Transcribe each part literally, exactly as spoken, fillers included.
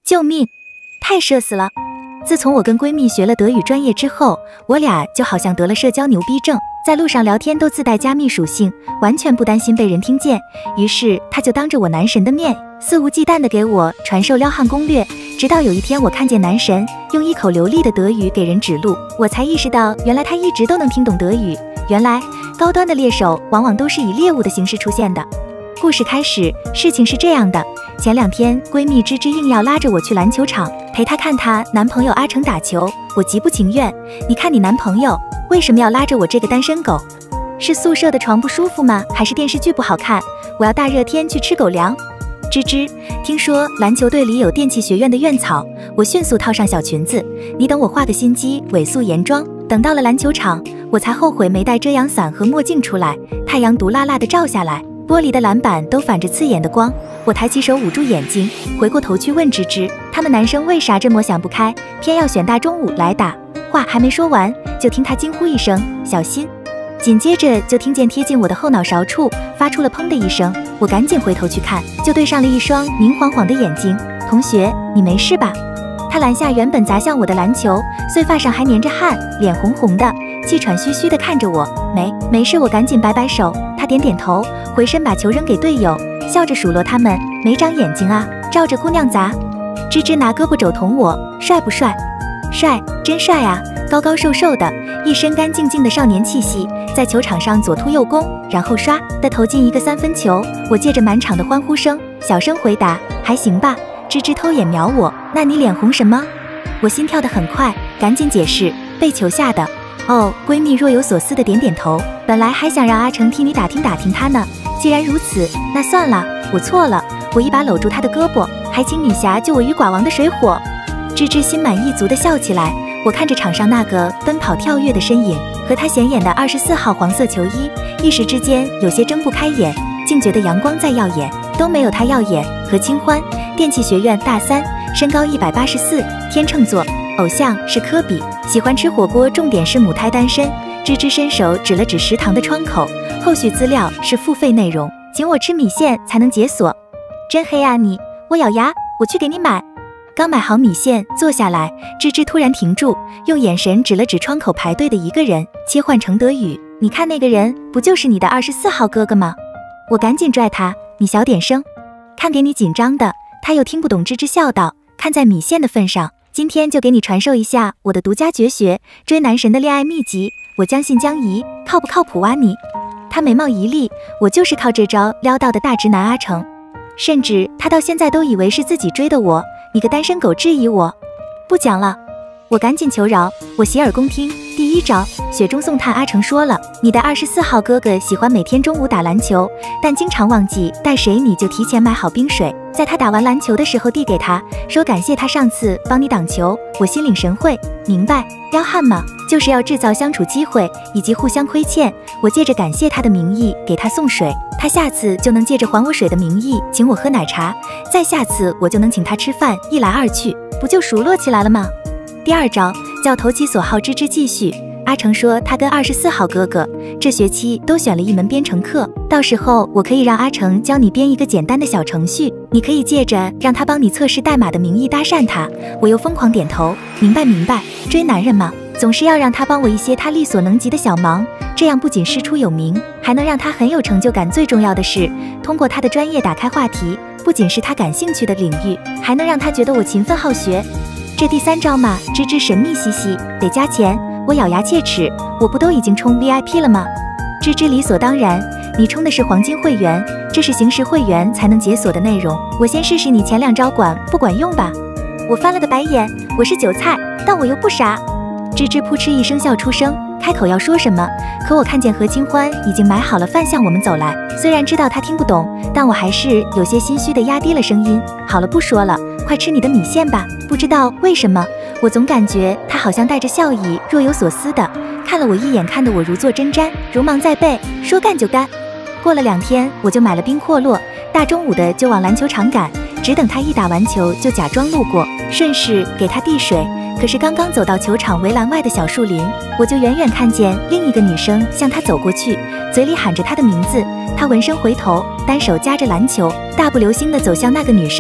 救命！太社死了！自从我跟闺蜜学了德语专业之后，我俩就好像得了社交牛逼症，在路上聊天都自带加密属性，完全不担心被人听见。于是她就当着我男神的面，肆无忌惮地给我传授撩汉攻略。直到有一天，我看见男神用一口流利的德语给人指路，我才意识到，原来他一直都能听懂德语。原来高端的猎手往往都是以猎物的形式出现的。故事开始，事情是这样的。前两天，闺蜜芝芝硬要拉着我去篮球场陪她看她男朋友阿成打球，我极不情愿。你看你男朋友为什么要拉着我这个单身狗？是宿舍的床不舒服吗？还是电视剧不好看？我要大热天去吃狗粮。芝芝，听说篮球队里有电气学院的院草，我迅速套上小裙子。你等我化个心机，伪素颜妆。等到了篮球场，我才后悔没带遮阳伞和墨镜出来，太阳毒辣辣的照下来，玻璃的篮板都反着刺眼的光。我抬起手捂住眼睛，回过头去问芝芝，他们男生为啥这么想不开，偏要选大中午来打？话还没说完，就听他惊呼一声小心，紧接着就听见贴近我的后脑勺处发出了砰的一声，我赶紧回头去看，就对上了一双明晃晃的眼睛。同学，你没事吧？他拦下原本砸向我的篮球，碎发上还粘着汗，脸红红的，气喘吁吁地看着我。没没事，我赶紧摆摆手。他点点头，回身把球扔给队友，笑着数落他们没长眼睛啊，照着姑娘砸。芝芝拿胳膊肘捅我，帅不帅？帅，真帅啊！高高瘦瘦的，一身干净净的少年气息，在球场上左突右攻，然后唰的投进一个三分球。我借着满场的欢呼声，小声回答还行吧。芝芝偷眼瞄我，那你脸红什么？我心跳得很快，赶紧解释，被球吓的。哦，闺蜜若有所思的点点头，本来还想让阿成替你打听打听他呢，既然如此，那算了，我错了。我一把搂住他的胳膊，还请女侠救我于寡王的水火。芝芝心满意足地笑起来。我看着场上那个奔跑跳跃的身影和他显眼的二十四号黄色球衣，一时之间有些睁不开眼，竟觉得阳光再耀眼都没有他耀眼。何清欢，电气学院大三，身高一百八十四，天秤座，偶像是科比，喜欢吃火锅，重点是母胎单身。芝芝伸手指了指食堂的窗口，后续资料是付费内容，请我吃米线才能解锁。真黑啊你！我咬牙，我去给你买。刚买好米线，坐下来，芝芝突然停住，用眼神指了指窗口排队的一个人，切换成德语。你看那个人，不就是你的二十四号哥哥吗？我赶紧拽他，你小点声，看给你紧张的。他又听不懂，芝芝笑道，看在米线的份上，今天就给你传授一下我的独家绝学，追男神的恋爱秘籍。我将信将疑，靠不靠谱啊你？他眉毛一立，我就是靠这招撩到的大直男阿成，甚至他到现在都以为是自己追的我。你个单身狗质疑我，不讲了。我赶紧求饶，我洗耳恭听。第一招，雪中送炭。阿成说了，你的二十四号哥哥喜欢每天中午打篮球，但经常忘记带水，你就提前买好冰水，在他打完篮球的时候递给他，说感谢他上次帮你挡球。我心领神会，明白，撩汉嘛，就是要制造相处机会以及互相亏欠。我借着感谢他的名义给他送水，他下次就能借着还我水的名义请我喝奶茶，再下次我就能请他吃饭，一来二去，不就熟络起来了吗？第二招叫投其所好。芝芝继续。阿成说他跟二十四号哥哥这学期都选了一门编程课，到时候我可以让阿成教你编一个简单的小程序，你可以借着让他帮你测试代码的名义搭讪他。我又疯狂点头，明白明白，追男人嘛，总是要让他帮我一些他力所能及的小忙，这样不仅师出有名，还能让他很有成就感。最重要的是，通过他的专业打开话题，不仅是他感兴趣的领域，还能让他觉得我勤奋好学。这第三招嘛，芝芝神秘兮兮，得加钱。我咬牙切齿，我不都已经充 V I P 了吗？芝芝理所当然，你充的是黄金会员，这是行时会员才能解锁的内容。我先试试你前两招管不管用吧。我翻了个白眼，我是韭菜，但我又不傻。芝芝扑哧一声笑出声，开口要说什么，可我看见何清欢已经买好了饭向我们走来。虽然知道他听不懂，但我还是有些心虚的压低了声音。好了，不说了，快吃你的米线吧。不知道为什么，我总感觉他好像带着笑意，若有所思的看了我一眼，看得我如坐针毡，如芒在背，说干就干。过了两天，我就买了冰阔洛，大中午的就往篮球场赶，只等他一打完球就假装路过，顺势给他递水。可是刚刚走到球场围栏外的小树林，我就远远看见另一个女生向他走过去，嘴里喊着他的名字。他闻声回头，单手夹着篮球，大步流星地走向那个女生。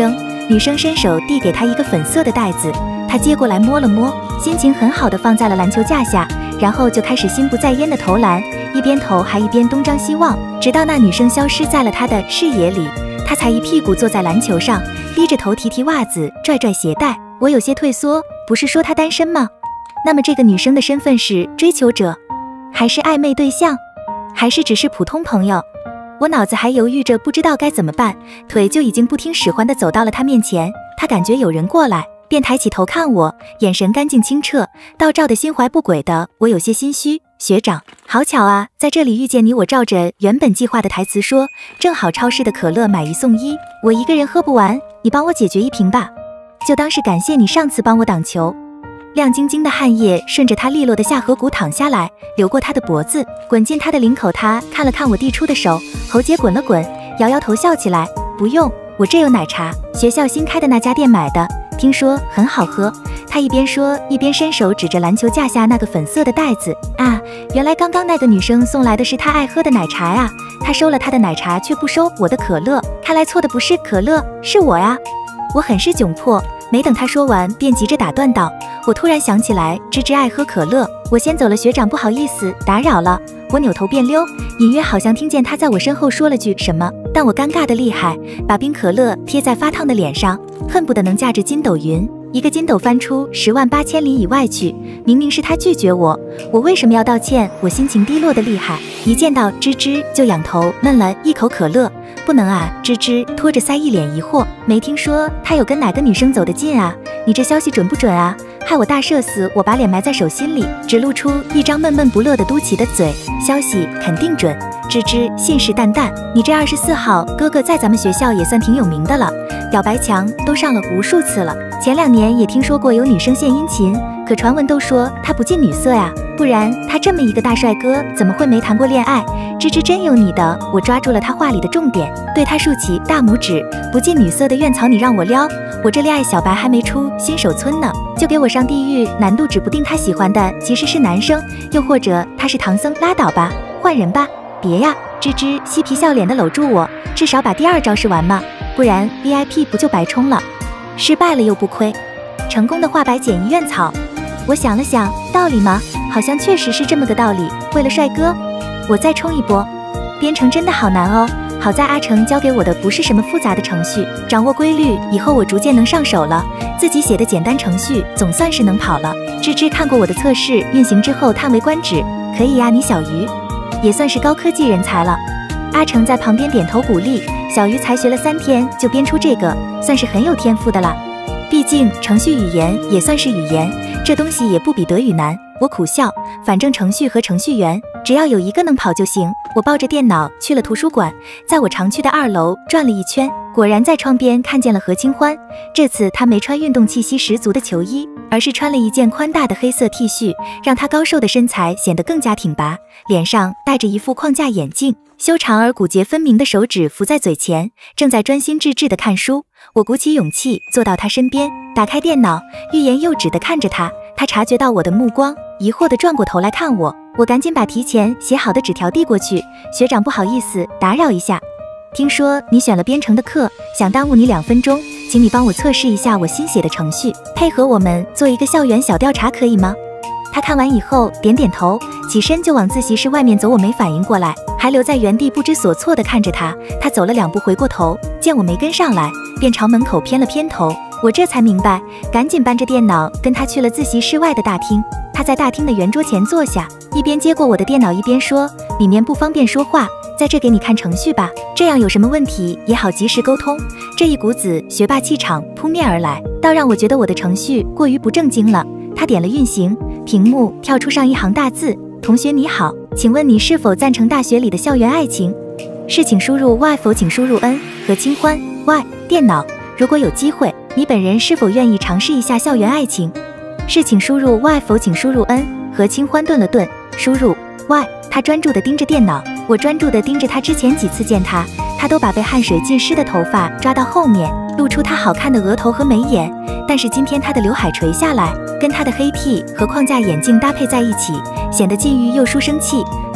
女生伸手递给他一个粉色的袋子，他接过来摸了摸，心情很好的放在了篮球架下，然后就开始心不在焉的投篮，一边投还一边东张西望，直到那女生消失在了他的视野里，他才一屁股坐在篮球上，低着头提提袜子，拽拽鞋带。我有些退缩，不是说她单身吗？那么这个女生的身份是追求者，还是暧昧对象，还是只是普通朋友？我脑子还犹豫着，不知道该怎么办，腿就已经不听使唤地走到了他面前。他感觉有人过来，便抬起头看我，眼神干净清澈，倒照得心怀不轨的。我有些心虚，学长，好巧啊，在这里遇见你。我照着原本计划的台词说，正好超市的可乐买一送一，我一个人喝不完，你帮我解决一瓶吧，就当是感谢你上次帮我挡球。亮晶晶的汗液顺着他利落的下颌骨淌下来，流过他的脖子，滚进他的领口。他看了看我递出的手，喉结滚了滚，摇摇头笑起来。不用，我这有奶茶，学校新开的那家店买的，听说很好喝。他一边说一边伸手指着篮球架下那个粉色的袋子。啊，原来刚刚那个女生送来的是他爱喝的奶茶呀。他收了他的奶茶，却不收我的可乐，看来错的不是可乐，是我呀。我很是窘迫，没等他说完，便急着打断道：我突然想起来，芝芝爱喝可乐，我先走了，学长，不好意思打扰了。我扭头便溜，隐约好像听见他在我身后说了句什么，但我尴尬的厉害，把冰可乐贴在发烫的脸上，恨不得能驾着筋斗云，一个筋斗翻出十万八千里以外去。明明是他拒绝我，我为什么要道歉？我心情低落的厉害，一见到芝芝就仰头闷了一口可乐。不能啊，芝芝拖着腮一脸疑惑，没听说他有跟哪个女生走得近啊？你这消息准不准啊？害我大社死，我把脸埋在手心里，只露出一张闷闷不乐的嘟起的嘴。消息肯定准，芝芝信誓旦旦。你这二十四号哥哥在咱们学校也算挺有名的了，表白墙都上了无数次了。前两年也听说过有女生献殷勤，可传闻都说他不近女色呀，不然他这么一个大帅哥，怎么会没谈过恋爱？芝芝真有你的！我抓住了他话里的重点，对他竖起大拇指。不近女色的院草你让我撩，我这恋爱小白还没出新手村呢，就给我上地狱，难度指不定他喜欢的其实是男生，又或者他是唐僧，拉倒吧，换人吧。别呀，芝芝嬉皮笑脸的搂住我，至少把第二招试完嘛，不然 V I P 不就白充了？失败了又不亏，成功的话白捡一院草。我想了想，道理吗？好像确实是这么个道理。为了帅哥，我再冲一波。编程真的好难哦，好在阿成教给我的不是什么复杂的程序，掌握规律以后我逐渐能上手了。自己写的简单程序总算是能跑了。芝芝看过我的测试运行之后叹为观止，可以呀，你小鱼也算是高科技人才了。阿成在旁边点头鼓励，小鱼才学了三天就编出这个，算是很有天赋的了。毕竟程序语言也算是语言，这东西也不比德语难。我苦笑，反正程序和程序员只要有一个能跑就行。我抱着电脑去了图书馆，在我常去的二楼转了一圈，果然在窗边看见了何清欢。这次他没穿运动气息十足的球衣，而是穿了一件宽大的黑色 T 恤，让他高瘦的身材显得更加挺拔，脸上戴着一副框架眼镜，修长而骨节分明的手指扶在嘴前，正在专心致志地看书。我鼓起勇气坐到他身边，打开电脑，欲言又止地看着他。他察觉到我的目光，疑惑地转过头来看我，我赶紧把提前写好的纸条递过去。学长，不好意思打扰一下，听说你选了编程的课，想耽误你两分钟，请你帮我测试一下我新写的程序，配合我们做一个校园小调查，可以吗？他看完以后点点头，起身就往自习室外面走。我没反应过来，还留在原地不知所措地看着他。他走了两步回过头，见我没跟上来，便朝门口偏了偏头。我这才明白，赶紧搬着电脑跟他去了自习室外的大厅。他在大厅的圆桌前坐下，一边接过我的电脑一边说，里面不方便说话，在这给你看程序吧，这样有什么问题也好及时沟通。这一股子学霸气场扑面而来，倒让我觉得我的程序过于不正经了。他点了运行，屏幕跳出上一行大字，同学你好，请问你是否赞成大学里的校园爱情？是请输入 Y， 否请输入 N。 何清欢 Y。 电脑，如果有机会，你本人是否愿意尝试一下校园爱情？是请输入 Y， 否请输入 N。 何清欢顿了顿，输入 Y。 他专注地盯着电脑，我专注地盯着他。之前几次见他，他都把被汗水浸湿的头发抓到后面，露出他好看的额头和眉眼，但是今天他的刘海垂下来，跟他的黑 T 和框架眼镜搭配在一起，显得禁欲又书生气。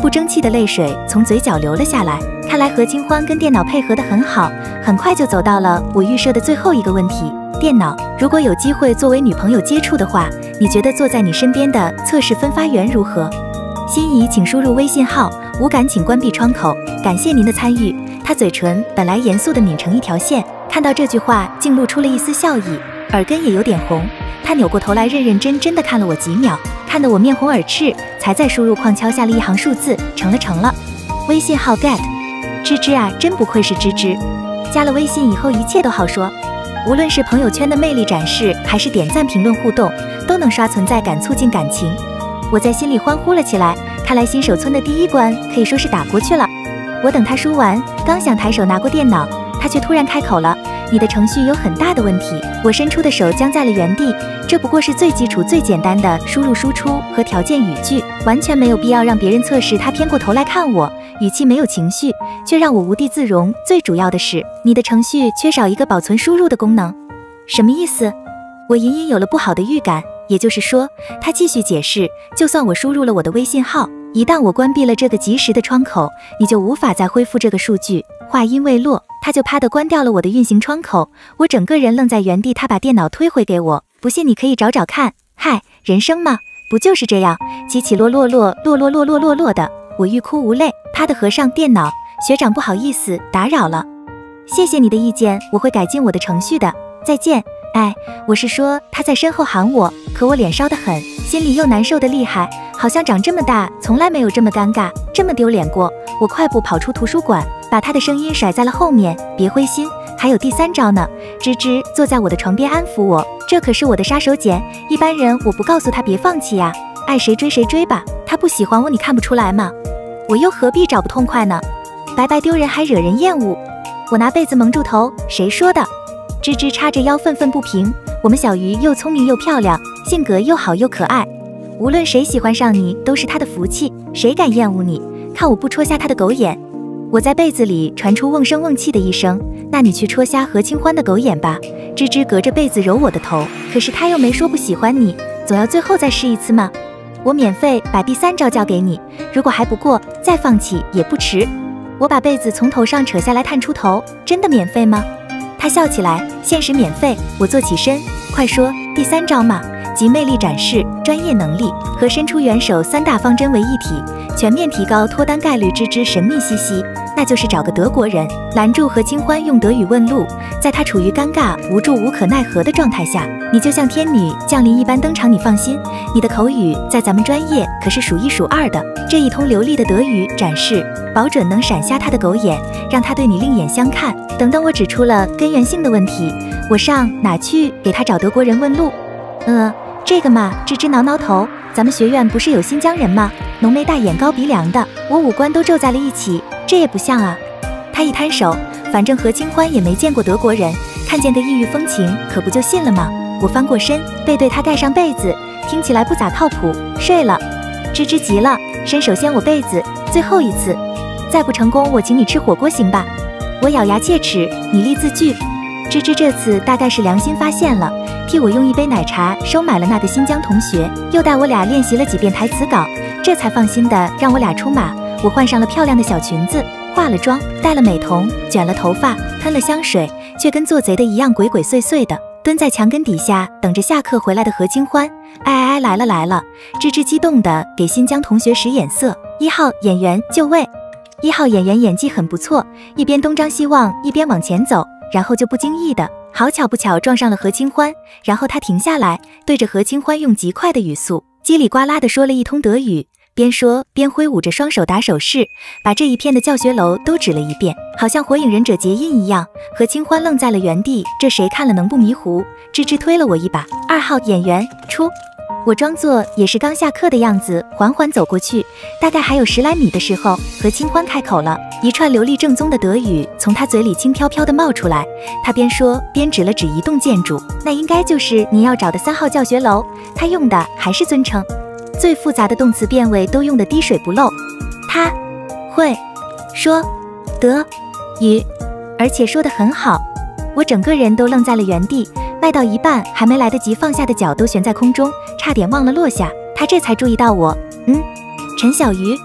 不争气的泪水从嘴角流了下来。看来何清欢跟电脑配合得很好，很快就走到了我预设的最后一个问题：电脑，如果有机会作为女朋友接触的话，你觉得坐在你身边的测试分发员如何？心仪，请输入微信号，无感请关闭窗口。感谢您的参与。他嘴唇本来严肃地抿成一条线，看到这句话竟露出了一丝笑意，耳根也有点红。他扭过头来，认认真真地看了我几秒，看得我面红耳赤，才在输入框敲下了一行数字，成了成了。微信号 get。芝芝啊，真不愧是芝芝，加了微信以后一切都好说，无论是朋友圈的魅力展示，还是点赞评论互动，都能刷存在感，促进感情。我在心里欢呼了起来，看来新手村的第一关可以说是打过去了。我等他输完，刚想抬手拿过电脑，他却突然开口了：你的程序有很大的问题。我伸出的手僵在了原地，这不过是最基础最简单的输入输出和条件语句，完全没有必要让别人测试。他偏过头来看我，语气没有情绪，却让我无地自容。最主要的是，你的程序缺少一个保存输入的功能。什么意思？我隐隐有了不好的预感。也就是说，他继续解释，就算我输入了我的微信号，一旦我关闭了这个即时的窗口，你就无法再恢复这个数据。话音未落，他就啪地关掉了我的运行窗口，我整个人愣在原地。他把电脑推回给我，不信你可以找找看。嗨，人生嘛，不就是这样，起起落落落落落落落落落的。我欲哭无泪，啪地合上电脑。学长，不好意思，打扰了。谢谢你的意见，我会改进我的程序的。再见。哎，我是说，他在身后喊我，可我脸烧得很，心里又难受得厉害，好像长这么大从来没有这么尴尬，这么丢脸过。我快步跑出图书馆，把他的声音甩在了后面。别灰心，还有第三招呢。芝芝坐在我的床边安抚我，这可是我的杀手锏，一般人我不告诉他别放弃呀。爱谁追谁追吧，他不喜欢我你看不出来吗？我又何必找不痛快呢？白白丢人还惹人厌恶。我拿被子蒙住头，谁说的？芝芝叉着腰愤愤不平，我们小鱼又聪明又漂亮，性格又好又可爱，无论谁喜欢上你都是他的福气，谁敢厌恶你？看我不戳瞎他的狗眼！我在被子里传出瓮声瓮气的一声，那你去戳瞎何清欢的狗眼吧。芝芝隔着被子揉我的头，可是他又没说不喜欢你，总要最后再试一次吗？我免费把第三招教给你，如果还不过，再放弃也不迟。我把被子从头上扯下来探出头，真的免费吗？他笑起来，限时免费。我坐起身，快说，第三招嘛，集魅力展示、专业能力和伸出援手三大方针为一体，全面提高脱单概率。芝芝神秘兮兮，那就是找个德国人拦住何清欢，用德语问路，在他处于尴尬、无助、无可奈何的状态下，你就像天女降临一般登场。你放心，你的口语在咱们专业可是数一数二的。这一通流利的德语展示，保准能闪瞎他的狗眼，让他对你另眼相看。等等，我指出了根源性的问题，我上哪去给他找德国人问路？呃，这个嘛，芝芝挠挠头，咱们学院不是有新疆人吗？浓眉大眼高鼻梁的，我五官都皱在了一起，这也不像啊。他一摊手，反正何清欢也没见过德国人，看见个异域风情，可不就信了吗？我翻过身，背对他盖上被子，听起来不咋靠谱，睡了。芝芝急了，伸手掀我被子，最后一次，再不成功我请你吃火锅行吧？我咬牙切齿，拟立字句。芝芝这次大概是良心发现了，替我用一杯奶茶收买了那个新疆同学，又带我俩练习了几遍台词稿，这才放心的让我俩出马。我换上了漂亮的小裙子，化了妆，戴了美瞳，卷了头发，喷了香水，却跟做贼的一样鬼鬼祟祟的蹲在墙根底下等着下课回来的何清欢。哎哎哎，来了来了！芝芝激动的给新疆同学使眼色，一号演员就位。一号演员演技很不错，一边东张西望，一边往前走，然后就不经意的，好巧不巧撞上了何清欢，然后他停下来，对着何清欢用极快的语速叽里呱啦的说了一通德语，边说边挥舞着双手打手势，把这一片的教学楼都指了一遍，好像火影忍者结印一样。何清欢愣在了原地，这谁看了能不迷糊？芝芝推了我一把，二号演员出。我装作也是刚下课的样子，缓缓走过去，大概还有十来米的时候，何清欢开口了，一串流利正宗的德语从他嘴里轻飘飘的冒出来。他边说边指了指一栋建筑，那应该就是您要找的三号教学楼。他用的还是尊称，最复杂的动词变位都用的滴水不漏。他会说德语，而且说得很好。我整个人都愣在了原地，迈到一半还没来得及放下的脚都悬在空中，差点忘了落下。他这才注意到我，嗯，陈小鱼，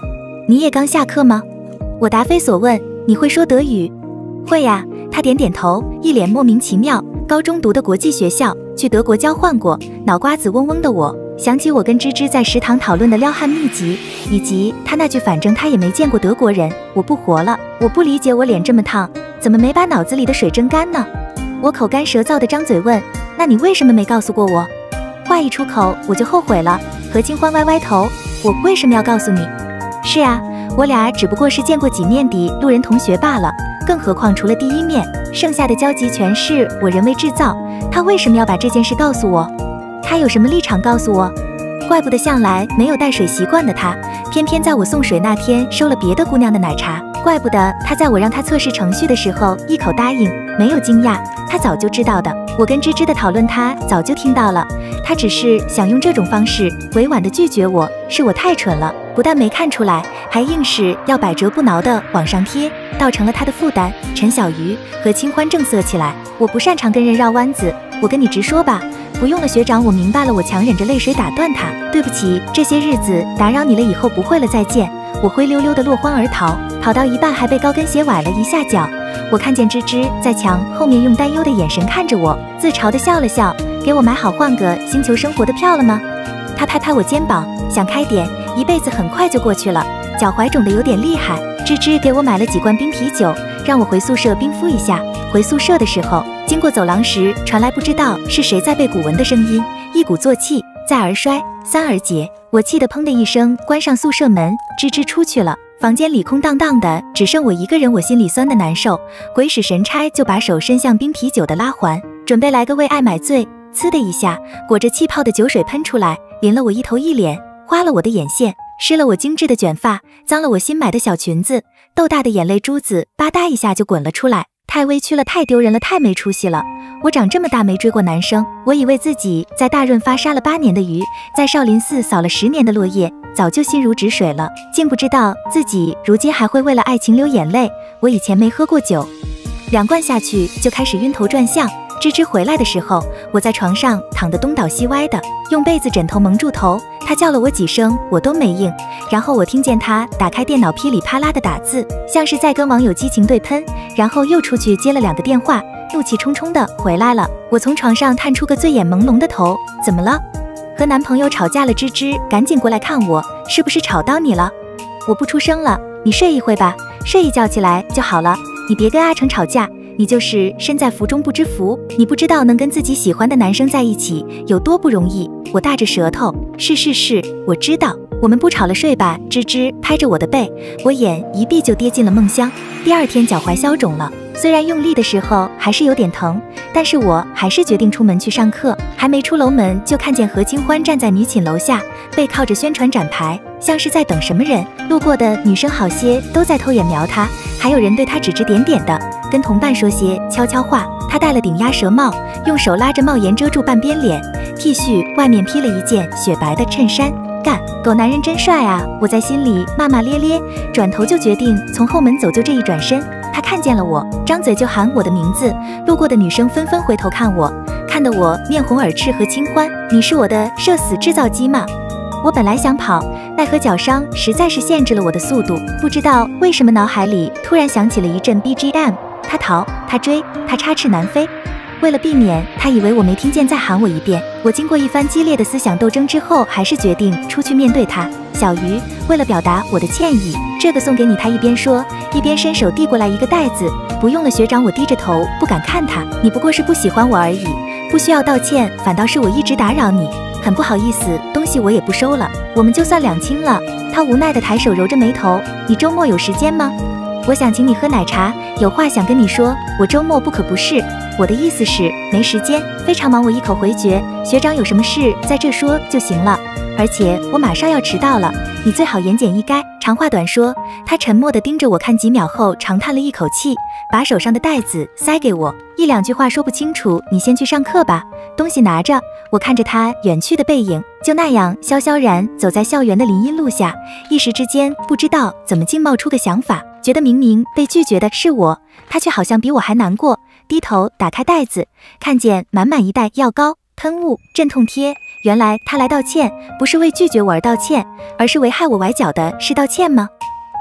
你也刚下课吗？我答非所问。你会说德语？会呀。他点点头，一脸莫名其妙。高中读的国际学校，去德国交换过。脑瓜子嗡嗡的我，想起我跟芝芝在食堂讨论的撩汉秘籍，以及他那句反正他也没见过德国人，我不活了。我不理解我脸这么烫，怎么没把脑子里的水蒸干呢？我口干舌燥的张嘴问，那你为什么没告诉过我？话一出口我就后悔了。何清欢歪歪头，我为什么要告诉你？是啊，我俩只不过是见过几面的路人同学罢了，更何况除了第一面，剩下的交集全是我人为制造。他为什么要把这件事告诉我？他有什么立场告诉我？怪不得向来没有带水习惯的他，偏偏在我送水那天收了别的姑娘的奶茶。怪不得他在我让他测试程序的时候一口答应，没有惊讶，他早就知道的。我跟芝芝的讨论他早就听到了，他只是想用这种方式委婉地拒绝我，是我太蠢了，不但没看出来，还硬是要百折不挠地往上贴，倒成了他的负担。陈小鱼和清欢正色起来，我不擅长跟人绕弯子，我跟你直说吧。不用了学长，我明白了。我强忍着泪水打断他，对不起，这些日子打扰你了，以后不会了，再见。我灰溜溜的落荒而逃，跑到一半还被高跟鞋崴了一下脚。我看见芝芝在墙后面用担忧的眼神看着我，自嘲的笑了笑，给我买好换个星球生活的票了吗？他拍拍我肩膀，想开点，一辈子很快就过去了。脚踝肿得有点厉害，芝芝给我买了几罐冰啤酒，让我回宿舍冰敷一下。回宿舍的时候，经过走廊时传来不知道是谁在背古文的声音，一鼓作气，再而衰，三而竭。我气得砰的一声关上宿舍门，吱吱出去了。房间里空荡荡的，只剩我一个人，我心里酸的难受。鬼使神差就把手伸向冰啤酒的拉环，准备来个为爱买醉。呲的一下，裹着气泡的酒水喷出来，淋了我一头一脸，花了我的眼线，湿了我精致的卷发，脏了我新买的小裙子。豆大的眼泪珠子吧嗒一下就滚了出来，太委屈了，太丢人了，太没出息了。我长这么大没追过男生，我以为自己在大润发杀了八年的鱼，在少林寺扫了十年的落叶，早就心如止水了，竟不知道自己如今还会为了爱情流眼泪。我以前没喝过酒，两罐下去就开始晕头转向。芝芝回来的时候，我在床上躺得东倒西歪的，用被子枕头蒙住头。她叫了我几声，我都没应。然后我听见她打开电脑噼里啪啦的打字，像是在跟网友激情对喷，然后又出去接了两个电话，怒气冲冲的回来了。我从床上探出个醉眼朦胧的头，怎么了？和男朋友吵架了？芝芝赶紧过来看我，是不是吵到你了？我不出声了，你睡一会吧，睡一觉起来就好了。你别跟阿成吵架，你就是身在福中不知福，你不知道能跟自己喜欢的男生在一起有多不容易。我大着舌头，是是是，我知道，我们不吵了，睡吧。芝芝拍着我的背，我眼一闭就跌进了梦乡。第二天脚踝消肿了，虽然用力的时候还是有点疼，但是我还是决定出门去上课。还没出楼门，就看见何清欢站在女寝楼下，背靠着宣传展牌，像是在等什么人。路过的女生好些都在偷眼瞄他，还有人对他指指点点的，跟同伴说些悄悄话。他戴了顶鸭舌帽，用手拉着帽檐遮住半边脸， T 恤外面披了一件雪白的衬衫。干，狗男人真帅啊！我在心里骂骂咧咧，转头就决定从后门走。就这一转身，他看见了我，张嘴就喊我的名字。路过的女生纷纷回头看我，看得我面红耳赤和清欢。你是我的社死制造机吗？我本来想跑，奈何脚伤实在是限制了我的速度。不知道为什么脑海里突然响起了一阵 B G M， 他逃，他追，他插翅难飞。为了避免他以为我没听见再喊我一遍，我经过一番激烈的思想斗争之后，还是决定出去面对他。小鱼，为了表达我的歉意，这个送给你。他一边说，一边伸手递过来一个袋子。不用了学长，我低着头不敢看他，你不过是不喜欢我而已，不需要道歉，反倒是我一直打扰你，很不好意思，东西我也不收了，我们就算两清了。他无奈地抬手揉着眉头，你周末有时间吗？我想请你喝奶茶，有话想跟你说。我周末不可不是，我的意思是没时间，非常忙。我一口回绝，学长有什么事在这说就行了，而且我马上要迟到了，你最好言简意赅。长话短说，他沉默地盯着我看几秒后，长叹了一口气，把手上的袋子塞给我，一两句话说不清楚，你先去上课吧，东西拿着。我看着他远去的背影，就那样萧萧然走在校园的林荫路下，一时之间不知道怎么竟冒出个想法，觉得明明被拒绝的是我，他却好像比我还难过。低头打开袋子，看见满满一袋药膏、喷雾、镇痛贴。原来他来道歉，不是为拒绝我而道歉，而是为害我崴脚的事道歉吗？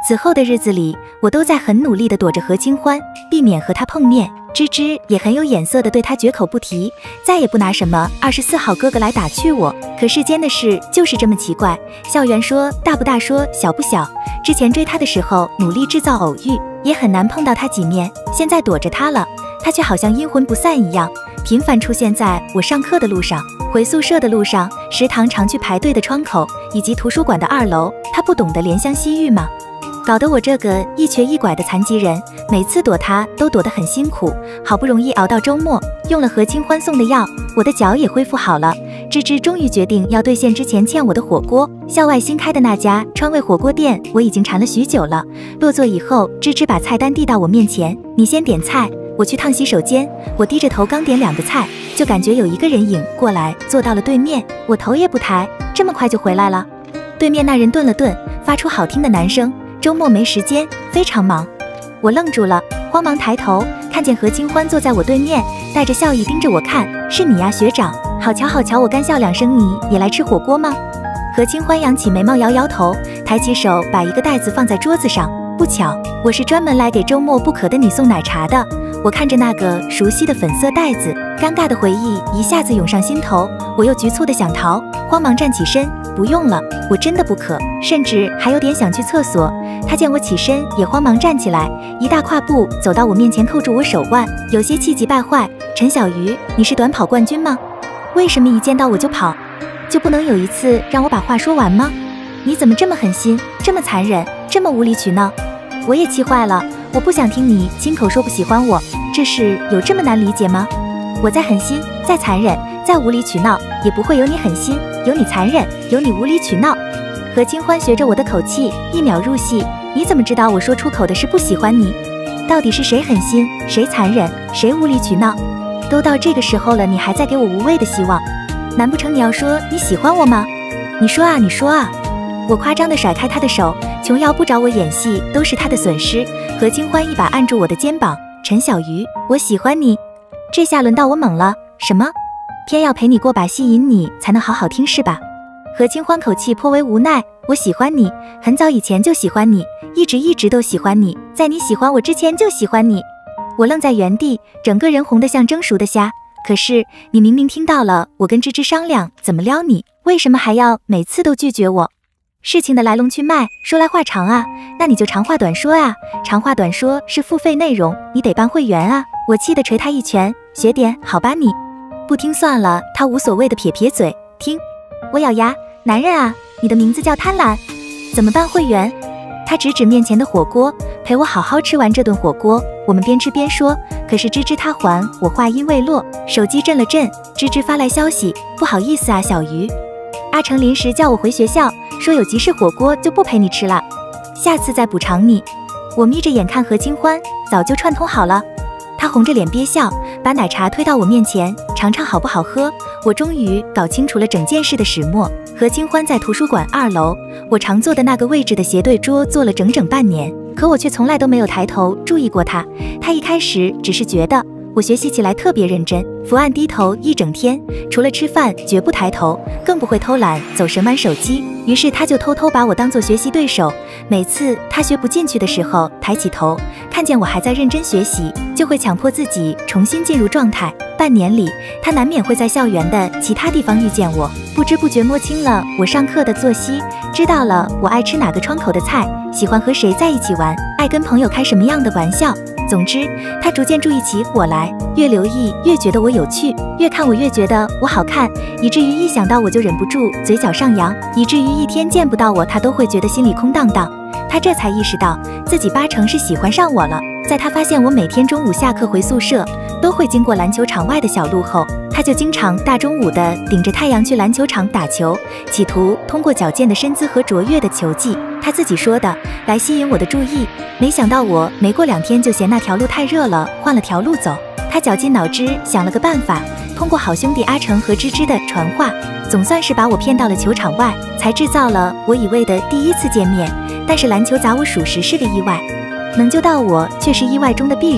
此后的日子里，我都在很努力地躲着何清欢，避免和他碰面。芝芝也很有眼色地对他绝口不提，再也不拿什么二十四号哥哥来打趣我。可世间的事就是这么奇怪，校园说大不大，说小不小。之前追他的时候，努力制造偶遇，也很难碰到他几面。现在躲着他了，他却好像阴魂不散一样，频繁出现在我上课的路上、回宿舍的路上、食堂常去排队的窗口，以及图书馆的二楼。他不懂得怜香惜玉吗？搞得我这个一瘸一拐的残疾人，每次躲他都躲得很辛苦。好不容易熬到周末，用了何清欢送的药，我的脚也恢复好了。芝芝终于决定要兑现之前欠我的火锅。校外新开的那家川味火锅店，我已经馋了许久了。落座以后，芝芝把菜单递到我面前，你先点菜，我去趟洗手间。我低着头刚点两个菜，就感觉有一个人影过来，坐到了对面。我头也不抬，这么快就回来了？对面那人顿了顿，发出好听的男声。周末没时间，非常忙。我愣住了，慌忙抬头，看见何清欢坐在我对面，带着笑意盯着我看。是你呀，学长，好巧好巧。我干笑两声，你也来吃火锅吗？何清欢扬起眉毛，摇摇头，抬起手把一个袋子放在桌子上。不巧，我是专门来给周末不渴的你送奶茶的。我看着那个熟悉的粉色袋子，尴尬的回忆一下子涌上心头，我又局促的想逃，慌忙站起身，不用了，我真的不渴，甚至还有点想去厕所。他见我起身，也慌忙站起来，一大跨步走到我面前，扣住我手腕，有些气急败坏。陈小鱼，你是短跑冠军吗？为什么一见到我就跑？就不能有一次让我把话说完吗？你怎么这么狠心，这么残忍，这么无理取闹？我也气坏了，我不想听你亲口说不喜欢我，这事有这么难理解吗？我再狠心，再残忍，再无理取闹，也不会有你狠心，有你残忍，有你无理取闹。何清欢学着我的口气，一秒入戏。你怎么知道我说出口的是不喜欢你？到底是谁狠心，谁残忍，谁无理取闹？都到这个时候了，你还在给我无谓的希望？难不成你要说你喜欢我吗？你说啊，你说啊！我夸张地甩开他的手，琼瑶不找我演戏都是他的损失。何清欢一把按住我的肩膀，陈小鱼，我喜欢你。这下轮到我懵了，什么？偏要陪你过把戏，引你才能好好听是吧？何清欢口气颇为无奈，我喜欢你，很早以前就喜欢你，一直一直都喜欢你，在你喜欢我之前就喜欢你。我愣在原地，整个人红得像蒸熟的虾。可是你明明听到了我跟芝芝商量怎么撩你，为什么还要每次都拒绝我？事情的来龙去脉说来话长啊，那你就长话短说啊。长话短说是付费内容，你得办会员啊。我气得捶他一拳，学点好吧，你不听算了。他无所谓的撇撇嘴，听。我咬牙，男人啊，你的名字叫贪婪，怎么办会员？他指指面前的火锅，陪我好好吃完这顿火锅。我们边吃边说，可是芝芝她还我话音未落，手机震了震，芝芝发来消息，不好意思啊，小鱼，阿成临时叫我回学校，说有急事火锅就不陪你吃了，下次再补偿你。我眯着眼看何清欢早就串通好了，他红着脸憋笑，把奶茶推到我面前，尝尝好不好喝。我终于搞清楚了整件事的始末。何清欢在图书馆二楼，我常坐的那个位置的斜对桌坐了整整半年，可我却从来都没有抬头注意过他。他一开始只是觉得我学习起来特别认真，伏案低头一整天，除了吃饭绝不抬头，更不会偷懒走神玩手机。于是他就偷偷把我当作学习对手，每次他学不进去的时候，抬起头看见我还在认真学习，就会强迫自己重新进入状态。半年里，他难免会在校园的其他地方遇见我，不知不觉摸清了我上课的作息，知道了我爱吃哪个窗口的菜，喜欢和谁在一起玩，爱跟朋友开什么样的玩笑。总之，他逐渐注意起我来，越留意越觉得我有趣，越看我越觉得我好看，以至于一想到我就忍不住嘴角上扬，以至于一天见不到我，他都会觉得心里空荡荡。他这才意识到自己八成是喜欢上我了。在他发现我每天中午下课回宿舍都会经过篮球场外的小路后，他就经常大中午的顶着太阳去篮球场打球，企图通过矫健的身姿和卓越的球技，他自己说的，来吸引我的注意。没想到我没过两天就嫌那条路太热了，换了条路走。他绞尽脑汁想了个办法，通过好兄弟阿成和芝芝的传话，总算是把我骗到了球场外，才制造了我以为的第一次见面。但是篮球砸我属实是个意外，能救到我却是意外中的必然，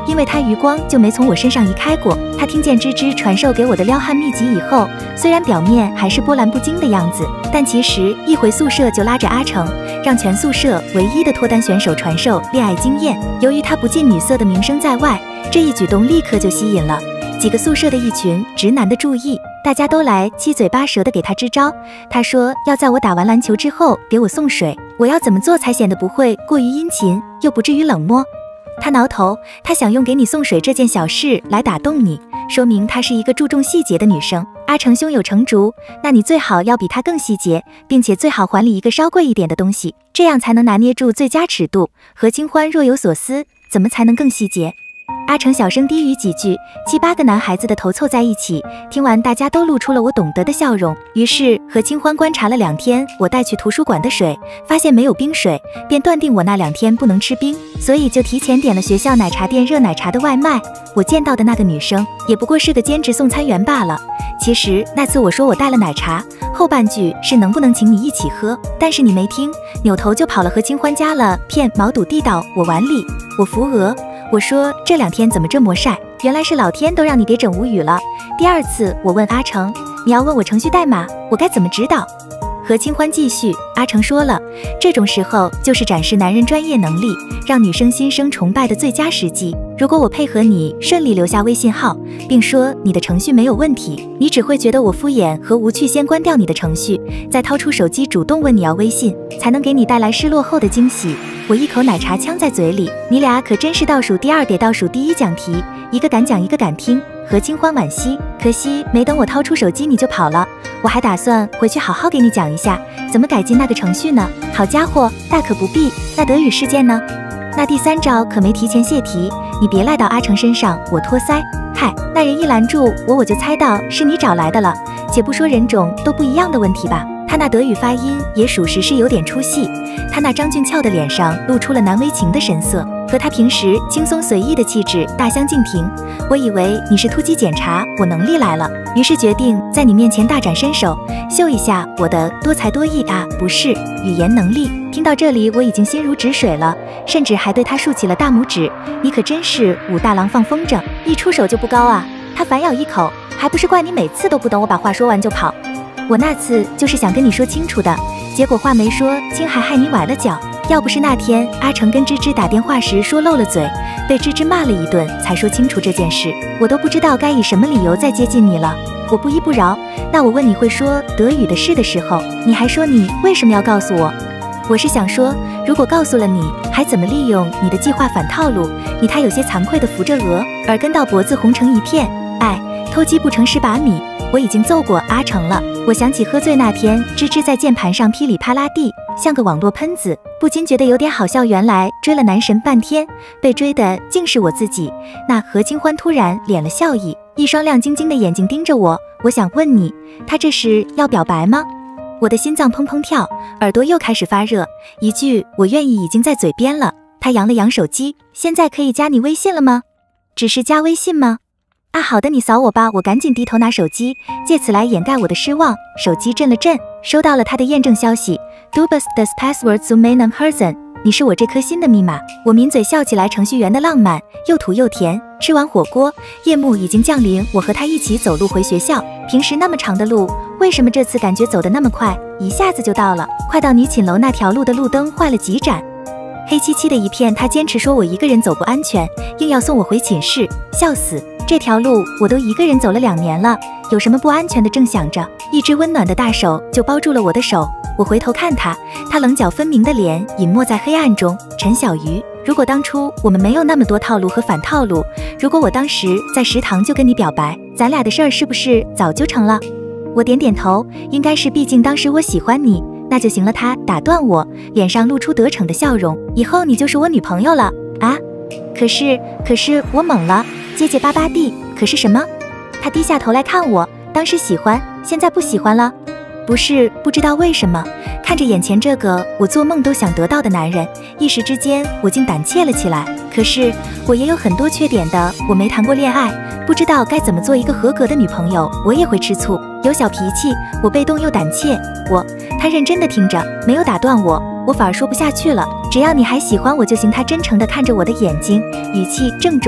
因为他余光就没从我身上移开过。他听见芝芝传授给我的撩汉秘籍以后，虽然表面还是波澜不惊的样子，但其实一回宿舍就拉着阿成，让全宿舍唯一的脱单选手传授恋爱经验。由于他不近女色的名声在外，这一举动立刻就吸引了几个宿舍的一群直男的注意，大家都来七嘴八舌的给他支招。他说要在我打完篮球之后给我送水，我要怎么做才显得不会过于殷勤，又不至于冷漠？他挠头，他想用给你送水这件小事来打动你，说明她是一个注重细节的女生。阿成胸有成竹，那你最好要比她更细节，并且最好还礼一个稍贵一点的东西，这样才能拿捏住最佳尺度。何清欢若有所思，怎么才能更细节？阿成小声低语几句，七八个男孩子的头凑在一起，听完大家都露出了我懂得的笑容。于是何清欢观察了两天我带去图书馆的水，发现没有冰水，便断定我那两天不能吃冰，所以就提前点了学校奶茶店热奶茶的外卖。我见到的那个女生也不过是个兼职送餐员罢了。其实那次我说我带了奶茶，后半句是能不能请你一起喝，但是你没听，扭头就跑了何清欢家了片毛肚递到我碗里。我扶额，我说这两天怎么这么晒？原来是老天都让你给整无语了。第二次我问阿成，你要问我程序代码，我该怎么指导？何清欢继续，阿成说了，这种时候就是展示男人专业能力，让女生心生崇拜的最佳时机。如果我配合你顺利留下微信号，并说你的程序没有问题，你只会觉得我敷衍和无趣，先关掉你的程序，再掏出手机主动问你要微信，才能给你带来失落后的惊喜。我一口奶茶呛在嘴里，你俩可真是倒数第二给倒数第一讲题，一个敢讲一个敢听。何清欢惋惜，可惜没等我掏出手机你就跑了，我还打算回去好好给你讲一下怎么改进那个程序呢。好家伙，大可不必。那德语事件呢？那第三招可没提前泄题，你别赖到阿成身上，我托腮。嗨，那人一拦住我，我就猜到是你找来的了。且不说人种都不一样的问题吧，他那德语发音也属实是有点出戏。他那张俊俏的脸上露出了难为情的神色，和他平时轻松随意的气质大相径庭。我以为你是突击检查我能力来了，于是决定在你面前大展身手，秀一下我的多才多艺啊，不是语言能力。听到这里我已经心如止水了，甚至还对他竖起了大拇指。你可真是武大郎放风筝，一出手就不高啊。他反咬一口，还不是怪你每次都不等我把话说完就跑。我那次就是想跟你说清楚的，结果话没说清还害你崴了脚。要不是那天阿成跟芝芝打电话时说漏了嘴，被芝芝骂了一顿才说清楚这件事，我都不知道该以什么理由再接近你了。我不依不饶，那我问你会说德语的事的时候，你还说你为什么要告诉我？我是想说，如果告诉了你，还怎么利用你的计划反套路？你他有些惭愧地扶着额，耳根到脖子红成一片。哎，偷鸡不成蚀把米，我已经揍过阿成了。我想起喝醉那天，芝芝在键盘上噼里啪啦地，像个网络喷子，不禁觉得有点好笑。原来追了男神半天，被追的竟是我自己。那何清欢突然敛了笑意，一双亮晶晶的眼睛盯着我。我想问你，他这是要表白吗？我的心脏砰砰跳，耳朵又开始发热，一句我愿意已经在嘴边了。他扬了扬手机，现在可以加你微信了吗？只是加微信吗？啊，好的，你扫我吧。我赶紧低头拿手机，借此来掩盖我的失望。手机震了震，收到了他的验证消息 Du bist das Passwort zu meinem Herzen， 你是我这颗心的密码。我抿嘴笑起来，程序员的浪漫，又土又甜。吃完火锅，夜幕已经降临，我和他一起走路回学校。平时那么长的路，为什么这次感觉走得那么快，一下子就到了？快到女寝楼那条路的路灯坏了几盏，黑漆漆的一片。他坚持说我一个人走不安全，硬要送我回寝室，笑死！这条路我都一个人走了两年了，有什么不安全的？正想着，一只温暖的大手就包住了我的手。我回头看他，他棱角分明的脸隐没在黑暗中。陈小鱼，如果当初我们没有那么多套路和反套路，如果我当时在食堂就跟你表白，咱俩的事儿是不是早就成了？我点点头，应该是，毕竟当时我喜欢你。那就行了。他打断我，脸上露出得逞的笑容，以后你就是我女朋友了啊！可是可是我懵了，结结巴巴地，可是什么？他低下头来看我，当时喜欢，现在不喜欢了。不是，不知道为什么，看着眼前这个我做梦都想得到的男人，一时之间我竟胆怯了起来。可是我也有很多缺点的，我没谈过恋爱，不知道该怎么做一个合格的女朋友。我也会吃醋，有小脾气，我被动又胆怯。我，他认真的听着，没有打断我，我反而说不下去了。只要你还喜欢我就行。他真诚地看着我的眼睛，语气郑重。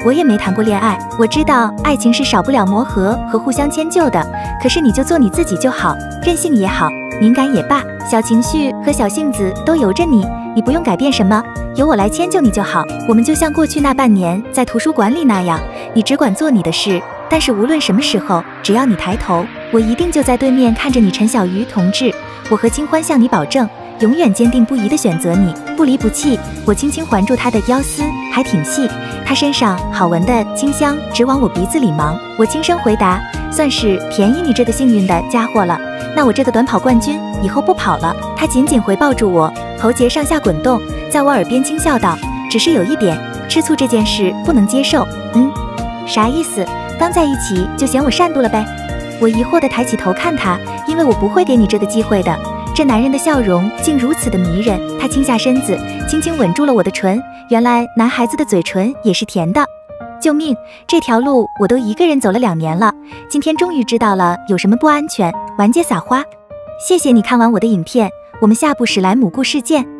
我也没谈过恋爱，我知道爱情是少不了磨合和互相迁就的，可是你就做你自己就好，任性也好，敏感也罢，小情绪和小性子都由着你，你不用改变什么，由我来迁就你就好。我们就像过去那半年在图书馆里那样，你只管做你的事，但是无论什么时候，只要你抬头，我一定就在对面看着你。陈小鱼同志，我和清欢向你保证，永远坚定不移地选择你，不离不弃。我轻轻环住他的腰丝，还挺细，他身上好闻的清香直往我鼻子里芒。我轻声回答，算是便宜你这个幸运的家伙了，那我这个短跑冠军以后不跑了。他紧紧回抱住我，喉结上下滚动，在我耳边轻笑道，只是有一点，吃醋这件事不能接受。嗯，啥意思？刚在一起就嫌我善妒了呗？我疑惑地抬起头看他，因为我不会给你这个机会的。这男人的笑容竟如此的迷人，他倾下身子，轻轻吻住了我的唇。原来男孩子的嘴唇也是甜的。救命！这条路我都一个人走了两年了，今天终于知道了有什么不安全。玩街撒花。谢谢你看完我的影片，我们下部史莱姆故事见。